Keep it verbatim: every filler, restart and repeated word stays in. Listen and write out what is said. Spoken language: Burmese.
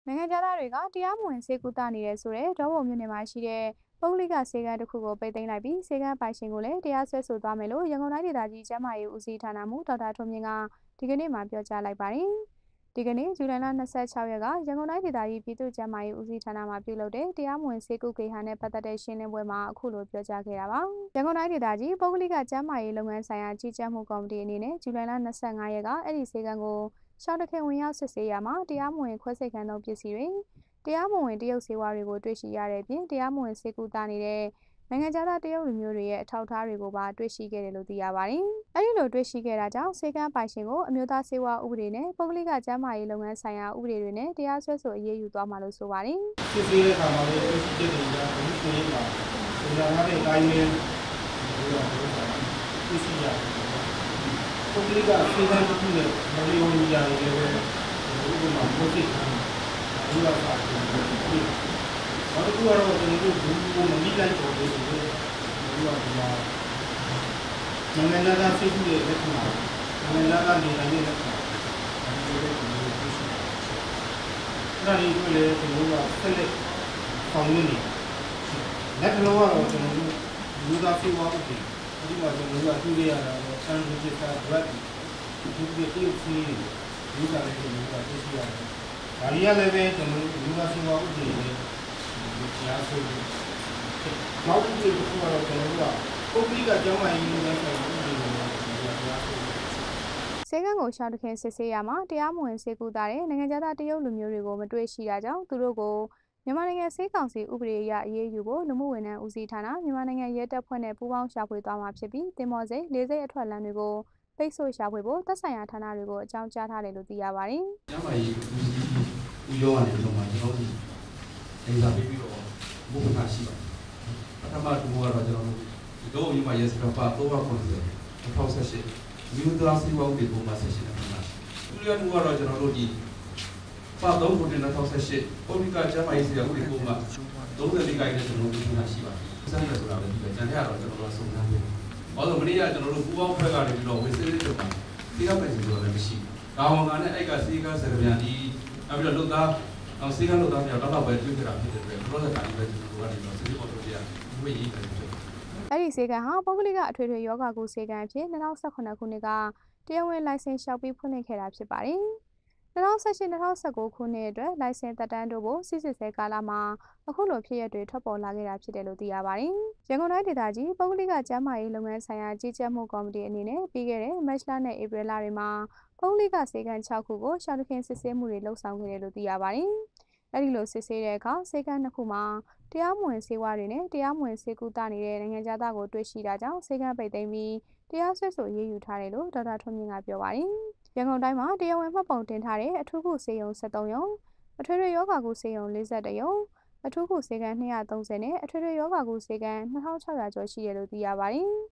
နိုင်ငံခြားသားတွေကတရားမဝင်ဆေးကုသနေတယ်ဆိုတဲ့ဒေါပုံမြို့နယ်မှာရှိတဲ့ပုဂ္ဂလိကဆေးကန်းတစ်ခုကိုပိတ်သိမ်းလိုက်ပြီးဆေးကန်းပိုင်ရှင်ကိုလည်းတရားစွဲဆိုသွားမယ်လို့ရန်ကုန်တိုင်းဒေသကြီးကျန်းမာရေးဦးစီးဌာနမှဒေါက်တာထွန်းမြင့်ကဒီကနေ့မှပြောကြားလိုက်ပါတယ်။ဒီကနေ့ဇူလိုင်လ၂၆ရက်ကရန်ကုန်တိုင်းဒေသကြီးပြည်သူ့ကျန်းမာရေးဦးစီးဌာနမှပြုလုပ်တဲ့တရားမဝင်ဆေးကုကေဟာနဲ့ပတ်သက်တဲ့ရှင်းလင်းပွဲမှာအခုလိုပြောကြားခဲ့တာပါ။ရန်ကုန်တိုင်းဒေသကြီးပုဂ္ဂလိကကျန်းမာရေးလုပ်ငန်းဆိုင်ရာကြီးကြပ်မှုကော်မတီအနေနဲ့ဇူလိုင်လ၂၅ရက်ကအဲ့ဒီဆေးကန်းကိုရှောင်းတခင်ဝင်ရောက်စစ်ဆေးရမှာတရားမဝင်ခွဲစိတ်ခန်းသုံးပစ္စည်းတွေတရားမဝင်တရုတ်ဆေးဝါးတွေကိုတွေ့ရှိရတဲ့အပြင်တရားမဝင်ဆေးကုသနေတဲ့နိုင်ငံခြားသားတရုတ်လူမျိုးတွေရဲ့အထောက်အထားတွေကိုပါတွေ့ရှိခဲ့တယ်လို့သိရပါတယ်။အဲဒီလိုတွေ့ရှိခဲ့တာကြောင့်ဆေးကန်းပိုင်ရှင်ကိုအမျိုးသားဆေးဝါးဥပဒေနဲ့ပုဂ္ဂလိကကျန်းမာရေးလုပ်ငန်းဆိုင်ရာဥပဒေတွေနဲ့တရားစွဲဆိုအရေးယူသွားမှာလို့ဆိုပါတယ်။စစ်ဆေးတဲ့အခါမှာလည်းတွေ့ရှိချက်တွေကြားဘုရားရေးမှာပုံစံထားတဲ့အတိုင်းပဲဒီလိုမျိုးတွေ့ရှိရတယ်။ပုဂ္ဂလိကဆေးကန်းတစ်ခုနဲ့မလျော်ညီရတယ်လည်းပဲဥပမာပို့စိတ်ခံဒီလိုပါဘာလို့ကတော့ကျွန်တော်တို့ဘူးမမိလိုက်တော့ဘူးဒီလိုဒီမှာနိုင်ငံသားစိတ်ကူးရဲ့လက်ခံတာနိုင်ငံသားနေတိုင်းရဲ့လက်ခံတာဒီလိုမျိုးသိရှိတယ်။ဒါတွေတွေ့လေကျွန်တော်တို့ကဆက်လက်ဆောင်ရင်းနေလက်တလုံးကတော့ကျွန်တော်တို့လူသားစေဝါဥပဒေဒီမှာကျွန်တော်တို့ကတွေ့ရတာတော့ဆန်ရစ်တာ black ဒီဒီတရုတ်စီလူသားတွေကျွန်တော်တို့ကသိရှိရတယ်။ဒါရီရလည်းပဲကျွန်တော်တို့လူသားစေဝါဥပဒေနဲ့တရားစွဲတယ်။နောက်တစ်ခုကတော့ကျွန်တော်တို့ကပုဂ္ဂလိကကျောင်းမှရေးနေတဲ့ဆိုင်ရာဥပဒေကိုတရားစွဲတယ်။ဆေးကန်းကိုရှောင်းတခင်စစ်ဆေးရမှာတရားမဝင်ဆေးကုသတဲ့နိုင်ငံခြားသားတရုတ်လူမျိုးတွေကိုမတွေ့ရှိတာကြောင့်သူတို့ကိုမြန်မာနိုင်ငံဆေးကောင်စီဥပဒေအရအရေးယူဖို့လူမှုဝန်ထမ်းဦးစီးဌာနမြန်မာနိုင်ငံရဲတပ်ဖွဲ့နဲ့ပူးပေါင်းရှာဖွေသွားမှာဖြစ်ပြီးတင်မော်စိတ်လေးစိတ်အထွက်လမ်းတွေကိုပိတ်ဆို့ရှာဖွေဖို့သက်ဆိုင်ရာဌာနတွေကိုအကြောင်းကြားထားတယ်လို့သိရပါတယ်။ကျန်းမာရေးဦးစီးဦးရောကနေတော့မှကျွန်တော်တို့အင်တာဗျူးပြီးတော့ဘုရားရှိပါတယ်။ပထမတူကတော့ကျွန်တော်တို့ဒီတော့မြန်မာရဲစခန်းပါတော့ပါခွင့်တယ်။တစ်ထောင်ဆက်ရှိမြို့သားစီဝါဥပဒေပုံမှန်ဆက်ရှိတယ်ခင်ဗျာ။ဒုတိယတူကတော့ကျွန်တော်တို့ဒီပါတော့ခွင့်တဲ့တစ်ထောင်ဆက်ရှိပုဂ္ဂလိကကျန်းမာရေးဆိုင်ရာဥပဒေပုံမှန်သုံးဆယ်လေးကိုင်းနဲ့ကျွန်တော်တို့ပြင်လာရှိပါတယ်။စမ်းရဆိုတာလည်းဒီပဲကျန်တဲ့ကတော့ကျွန်တော်တို့စုံစမ်းနေတယ်။ဘာလို့မနေ့ကကျွန်တော်တို့ပူပေါင်းဖွဲ့ကနေပြီးတော့ဝေစစ်စစ်တုံးမှာဒီတော့ပဲစီတော့လည်းမရှိဘူး။ဒါမှမဟုတ်လည်းအဲ့ကစီကစရပြန်ဒီနောက်ပြီးတော့လုတ်သားအောင်စီကလုတ်သားမြောက်တော့ပဲတွေ့ကြတာဖြစ်တဲ့အတွက် process တိုင်းပဲကျွန်တော်တို့ကနေတော့စစ်စစ်ပေါ်တော့တရားဝေရေးတယ်ဖြစ်။အဲ့ဒီဆေးကန်းဟာပုဂ္ဂလိကအထွေထွေယောဂကုဆေးကန်းအဖြစ်၂၀၁၇ခုနှစ်ကတရားဝင်လိုင်စင်လျှောက်ပြီးဖွင့်လှစ်ခဲ့တာဖြစ်ပါတယ်။၂၀၁၈-၂၀၁၉ခုနှစ်အတွက်လိုင်စင်သက်တမ်းတို့ကိုစစ်စစ်ဆဲကာလမှာအခုလိုဖြစ်ရပ်တွေထွက်ပေါ်လာခဲ့တာဖြစ်တယ်လို့သိရပါတယ်။ရန်ကုန်တိုင်းဒေသကြီးပုဂ္ဂလိကကျန်းမာရေးလုပ်ငန်းဆိုင်ရာကြီးကြပ်မှုကော်မတီအနေနဲ့ပြီးခဲ့တဲ့မတ်လနဲ့ဧပြီလတွေမှာပုဂ္ဂလိကဆေးကန်း၆ခုကိုရှောင်းတခင်စစ်ဆေးမှုတွေလှုပ်ဆောင်ခဲ့တယ်လို့သိရပါတယ်။အဲဒီလိုစစ်ဆေးတဲ့အခါဆေးကန်းနှစ်ခုမှာတရားမဝင်ဆေးဝါးတွေနဲ့တရားမဝင်ဆေးကုသနေတဲ့နိုင်ငံခြားသားကိုတွေ့ရှိတာကြောင့်ဆေးကန်းပိတ်သိမ်းပြီးတရားစွဲဆိုရေးယူထားတယ်လို့ဒေါက်တာထွန်းမြင့်ကပြောပါတယ်။ရန်ကုန်တိုင်းမှာတရားဝင်မှတ်ပုံတင်ထားတဲ့အထူးကုဆေးရုံ၁၃ရုံအထွေထွေယောဂကုဆေးရုံ၄၁ရုံအထူးကုဆေးကန်း၂၃၀နဲ့အထွေထွေယောဂကုဆေးကန်း၂၆၀၀ကျော်ရှိတယ်လို့သိရပါတယ်။